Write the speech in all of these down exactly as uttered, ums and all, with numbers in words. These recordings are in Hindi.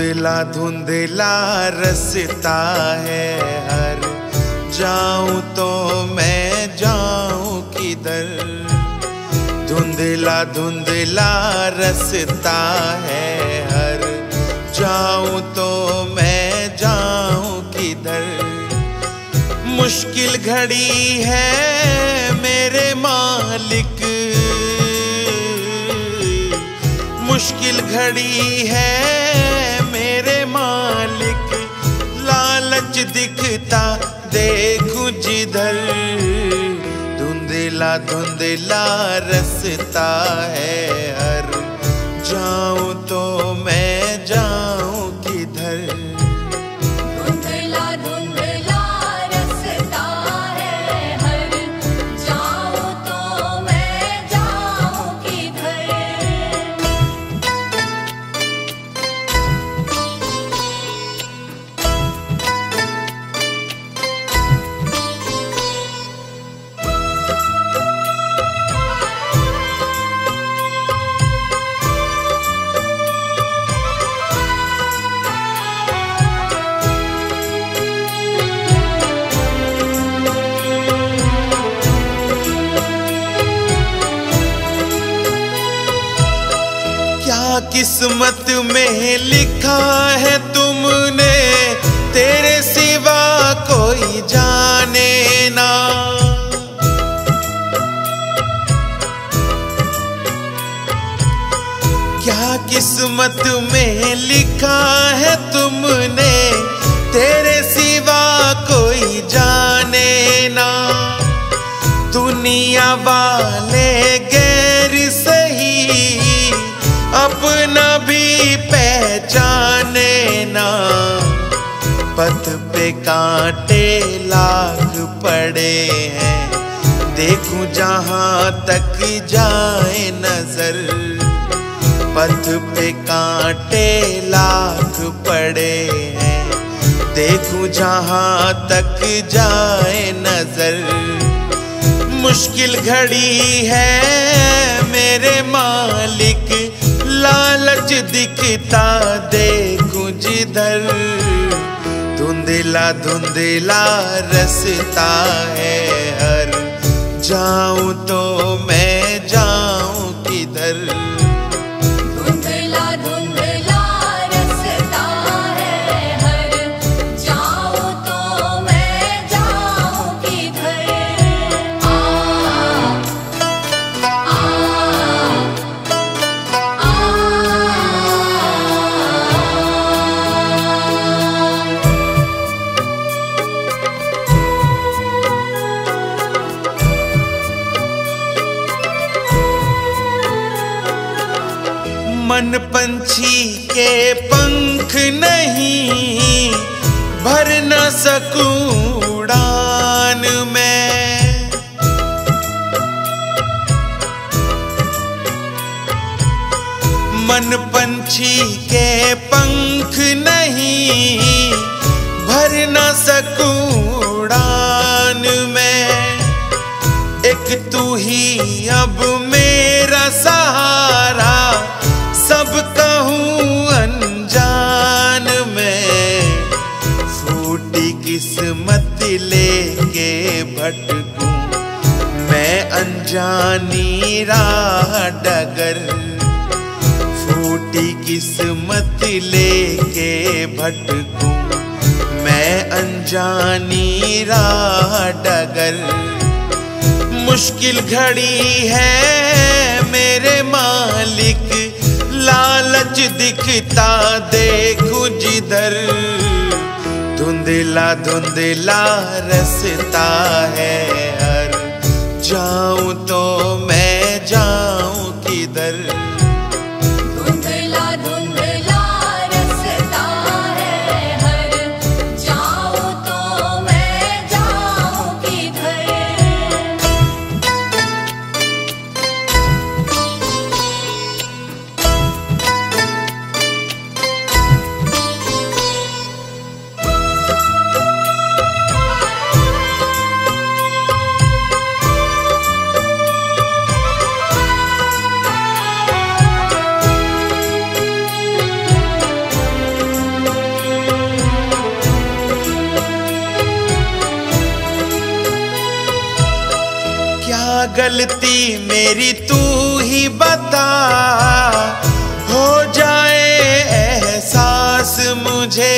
धुंधला धुंधला रास्ता है, हर जाऊं तो मैं जाऊं किधर। धुंधला धुंधला रास्ता है, हर जाऊं तो मैं जाऊं किधर। मुश्किल घड़ी है मेरे मालिक, मुश्किल घड़ी है मेरे मालिक। लालच दिखता देखूं जिधर, धुंधला धुंधला रास्ता है, हर जाऊं तो मैं जाऊं किधर। धुंधला धुंधला रास्ता है, हर जाऊं तो मैं जाऊं किधर। क्या किस्मत में लिखा है तुमने, तेरे सिवा कोई जाने ना। क्या किस्मत में लिखा है तुमने, तेरे सिवा कोई जाने ना। दुनिया वाले गैर सही अपना भी पहचाने ना। पथ पे कांटे लाग पड़े हैं, देखूं जहां तक जाए नजर। पथ पे कांटे लाग पड़े हैं, देखूं जहां तक जाए नजर। मुश्किल घड़ी है मेरे मालिक, लालच दिखता देखूं जिधर। धुंधला धुंधला रास्ता है, हर जाऊं तो मैं जाऊं किधर। धुंधला धुंधला रास्ता है, हर जाऊं तो मैं जाऊं किधर। आ मन पंछी के पंख नहीं, भर न सकूं उड़ान में। मन पंछी के पंख नहीं, भर न सकूं उड़ान में। एक तू ही अब मेरा सहारा, सब कहूँ अनजान में। फूटी किस्मत लेके भटकूं मैं अनजानी राह डगर। फूटी किस्मत लेके भटकूं मैं अनजानी राह डगर। मुश्किल घड़ी है मेरे मालिक, लालच दिखता देखूं जिधर। धुंधला धुंधला रास्ता है, हर जाऊं तो मैं जाऊं किधर। धुंधला धुंधला रास्ता है, हर जाऊं तो मैं जाऊं किधर। क्या गलती मेरी तू ही बता, हो जाए एहसास मुझे।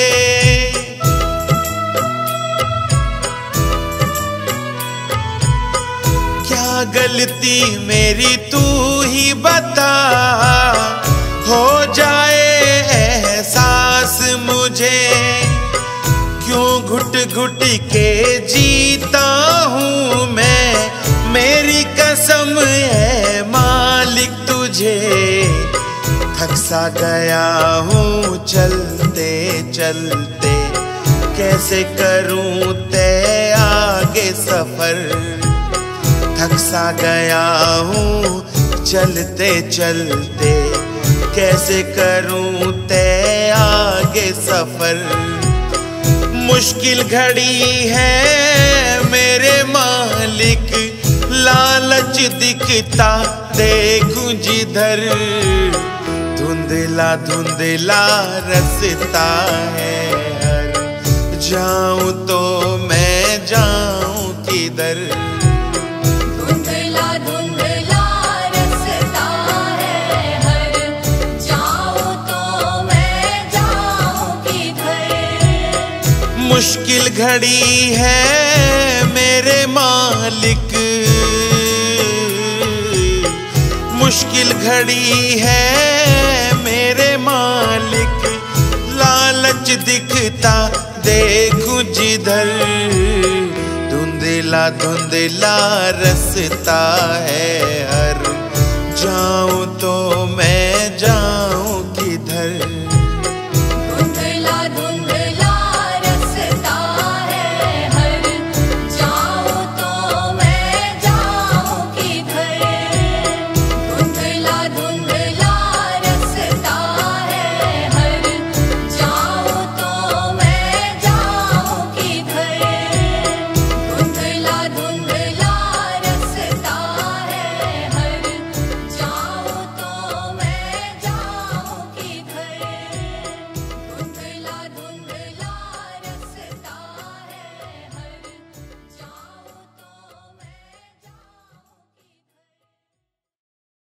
क्या गलती मेरी तू ही बता, हो जाए एहसास मुझे। क्यों घुट घुट के जीता हूँ मैं, मेरी कसम है मालिक तुझे। थक सा गया हूँ चलते चलते, कैसे करूँ तय आगे सफर। थक सा गया हूँ चलते चलते, कैसे करूँ तय आगे सफर। मुश्किल घड़ी है मेरे मालिक, लालच दिखता देखूं जिधर। धुंधला धुंधला रस्ता है हर, जाऊं तो मैं जाऊं किधर। धुंधला धुंधला रस्ता है हर, जाऊं तो मैं जाऊं किधर। मुश्किल घड़ी है मेरे मालिक, मुश्किल घड़ी है मेरे मालिक। लालच दिखता देखूं जिधर, धुंधला धुंधला रस्ता है हर, जाऊं